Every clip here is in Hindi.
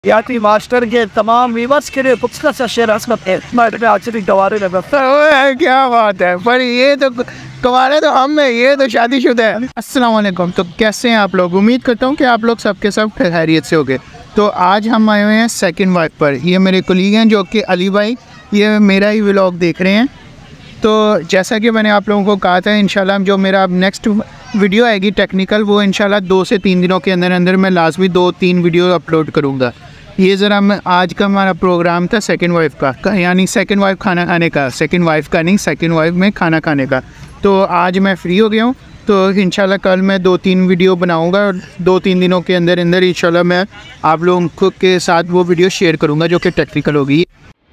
यात्री मास्टर के तमाम व्यूअर्स के लिए खूबसूरत सा शेर क्या बात है। पर ये तो कमाल है, तो हम में ये तो शादीशुदा है। अस्सलाम वालेकुम। तो कैसे हैं आप लोग? उम्मीद करता हूँ कि आप लोग सबके सब खैरियत से होंगे। तो आज हम आए हुए हैं सेकंड वाइफ पर। ये मेरे कोलीग हैं जो कि अली भाई, ये मेरा ही व्लॉग देख रहे हैं। तो जैसा कि मैंने आप लोगों को कहा था, इंशाल्लाह जो मेरा अब नेक्स्ट वीडियो आएगी टेक्निकल, वो इंशाल्लाह 2 से 3 दिनों के अंदर अंदर मैं लाजमी 2-3 वीडियो अपलोड करूँगा। ये ज़रा मैं आज का हमारा प्रोग्राम था सेकंड वाइफ का, यानी सेकंड वाइफ खाना खाने का, सेकंड वाइफ का नहीं, सेकंड वाइफ में खाना खाने का। तो आज मैं फ्री हो गया हूँ, तो इंशाल्लाह कल मैं 2-3 वीडियो बनाऊँगा और 2-3 दिनों के अंदर अंदर इंशाल्लाह मैं आप लोगों के साथ वो वीडियो शेयर करूँगा जो कि टेक्निकल होगी।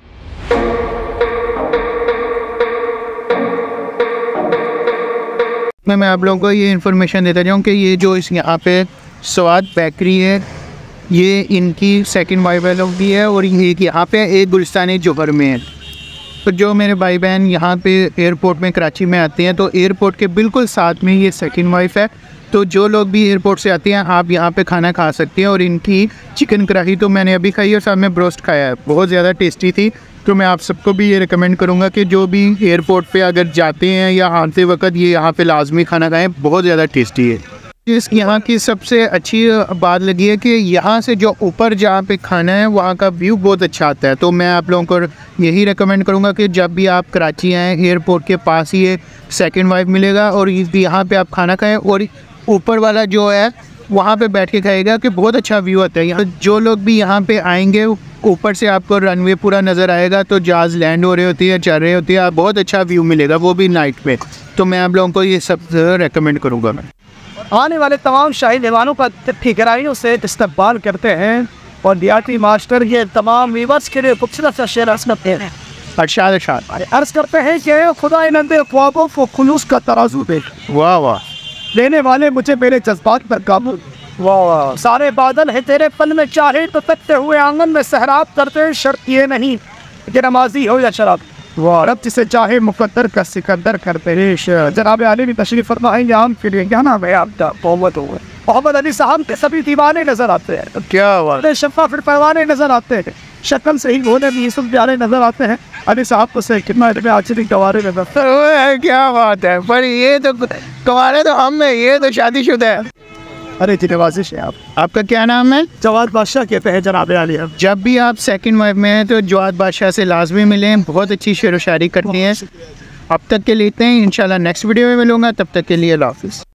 मैं आप लोगों को ये इन्फॉर्मेशन देता जाऊँ कि ये जो इस यहाँ पे स्वाद बेकरी है, ये इनकी सेकंड वाइफ लोग भी है, और ये यहाँ पे एक गुलिस्तान जोहर में है। तो जो मेरे भाई बहन यहाँ पे एयरपोर्ट में कराची में आते हैं, तो एयरपोर्ट के बिल्कुल साथ में ये सेकंड वाइफ है। तो जो लोग भी एयरपोर्ट से आते हैं, आप यहाँ पे खाना खा सकते हैं। और इनकी चिकन कढ़ाई तो मैंने अभी खाई और साथ में ब्रोस्ट खाया है, बहुत ज़्यादा टेस्टी थी। तो मैं आप सबको भी ये रिकमेंड करूँगा कि जो भी एयरपोर्ट पे अगर जाते हैं या आते वक्त ये यहाँ पे लाजमी खाना खाएं, बहुत ज़्यादा टेस्टी है। इस यहाँ की सबसे अच्छी बात लगी है कि यहाँ से जो ऊपर जहाँ पे खाना है वहाँ का व्यू बहुत अच्छा आता है। तो मैं आप लोगों को यही रिकमेंड करूँगा कि जब भी आप कराची आएँ, एयरपोर्ट के पास ही ये सेकंड वाइफ मिलेगा और यहाँ पे आप खाना खाएँ, और ऊपर वाला जो है वहाँ पे बैठ के खाएगा कि बहुत अच्छा व्यू आता है। यहाँ जो लोग भी यहाँ पे आएंगे, ऊपर से आपको रनवे पूरा नज़र आएगा, तो जहाज़ लैंड हो रही होती है, चल रही होती है, बहुत अच्छा व्यू मिलेगा, वो भी नाइट में। तो मैं आप लोगों को ये सब रेकमेंड करूँगा। मैं आने वाले तमाम शाही मेहमानों का ठिकराइयों से इस्तकबाल करते हैं और यात्री मास्टर के तमाम व्यूअर्स के लिए खूबसूरत सा शेर अर्ज करते हैं कि खुदा नंदे ख्वाबों को खुलूस का तराजू पे, वाह वाह, लेने वाले मुझे मेरे जज्बात पर काबू। वाह वाह, सारे बादल है तेरे पल में, चाहे तो तकते हुए आंगन में सहराब करते, शर्त ये नहीं कि नमाजी हो या शराब। वाह, रब जिसे चाहे मुकद्दर का सिकंदर कर पेश। जनाब आली भी तशरीफ फरमाएंगे आम के लिए। क्या नाम है आपका? मोहम्मद अली साहब के सभी दीवाने नजर आते हैं। क्या बात, शफा फिर परवाने नजर आते हैं, शक्ल से ही होने भी यूसुफ प्यारे नजर आते हैं। अली साहब को से कितना आचरी गवारे नजर। क्या बात है। पर ये तो कमाल है, तो हम में ये तो शादीशुदा है। अरे जी नवाजिश है। आपका क्या नाम है? जवाद बादशाह कहते हैं जनाब आली। जब भी आप सेकंड वाइफ में हैं तो जवाद बादशाह से लाजमी मिलें, बहुत अच्छी शेर व शायरी करती हैं। अब तक के लिए इतना ही, इंशाल्लाह नेक्स्ट वीडियो में मिलूंगा, तब तक के लिए अल्लाह हाफ़िज़।